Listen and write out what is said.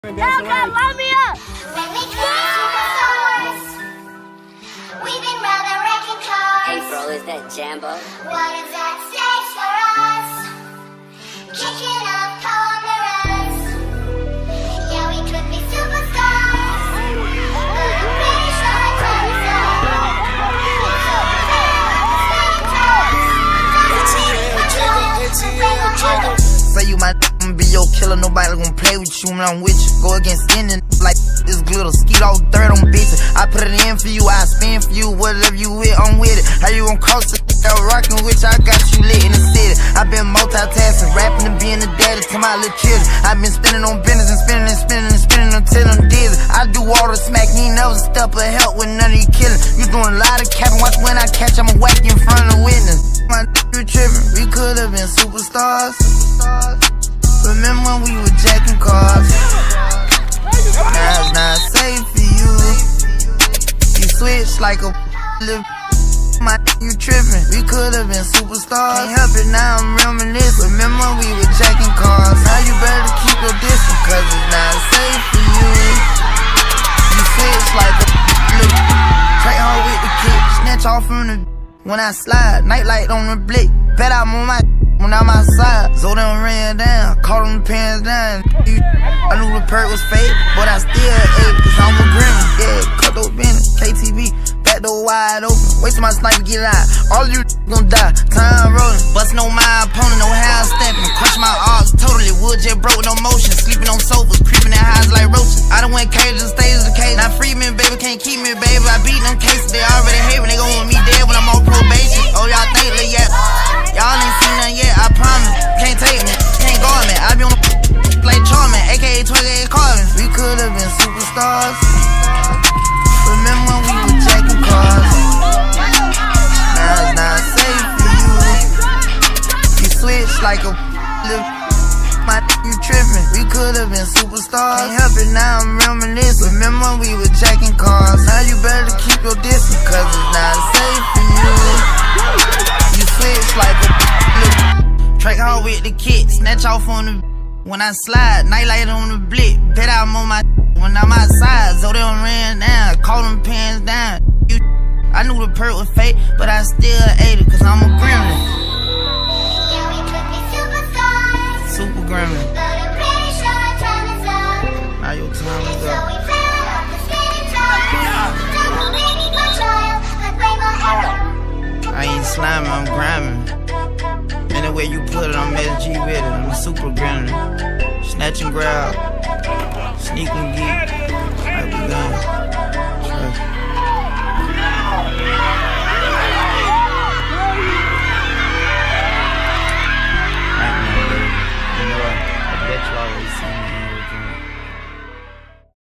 Hellcats, line me up! When we come superstars, we've been rather wrecking cars. Hey bro, is that Jambo? What is that stage for us? Kicking up corners. Yeah, we could be superstars, but I'm pretty sure time is up. Say you my be your killer, nobody gon' play with you when I'm with you. Go against any like this glitter, skeet all dirt on bitches. I put it in for you, I spin for you, whatever you with, I'm with it. How you gon' cross the rockin' with you, I got you lit in the city. I been multitasking, rapping and being a daddy to my little children. I been spinning on business and spinning and spinning and spinning until I'm dizzy. I do all the smack, you ain't never step or help with none of you killing. You doing a lot of capping, watch when I catch, I'ma whack you in front of the witness. My you trippin', we could've been superstars. Remember when we were jacking cars? Now it's not safe for you. You switch like a little. My you trippin', we could've been superstars. Can't help it, now I'm reminiscing. Remember when we were jacking cars? Now you better keep your distance, cause it's not safe for you. You switch like a little. Track hard with the kick, snatch off from the. When I slide, nightlight on the blick. Bet I'm on my when I'm outside. So them ran down, caught them pants down. I knew the perk was fake, but I still ate, cause I'm a grinning. Yeah, cut those banners, KTV, back door wide open. Wasting my sniper, get out. All of you gon' die, time rolling. Bustin' on my opponent, no half stepping. Crush my arcs, totally wood jet broke, no motion. Sleeping on sofas, creeping in highs like roaches. I done went cages, stages of cage. Now free me, baby, can't keep me, baby. I beat them cases, they already hate me. They gon' want me dead when I'm on probation. Oh, y'all think that yet? Y'all ain't seen nothing yet, I promise. Can't take me, can't guard me. I be on the like Charmin, aka 28 Carvin. We could've been superstars. Remember when we were jacking cars? Now it's not safe for you. You switch like a little. My you trippin', we could've been superstars. Can't help it, now I'm reminiscing. Remember when we were jacking cars? Now you better keep your distance, cause it's not safe for you. You switch like a little. Track hard with the kick, snatch off on the. When I slide, nightlight on the blick. Bet I'm on my when I'm outside. So they ran down, caught them pants down. I knew the perk was fake, but I still ate it, cause I'm a gremlin. Yeah, we could be superstars, Super gremlin. but I'm pretty sure time is up. Now your time is So up. we plan up the spinning tires. Double baby for trial, but rainbow arrow. I ain't sliming, I'm grinding. Anywhere you put it, I'm SG with it. I'm a super gremlin. Snatch and grab, sneak and geek.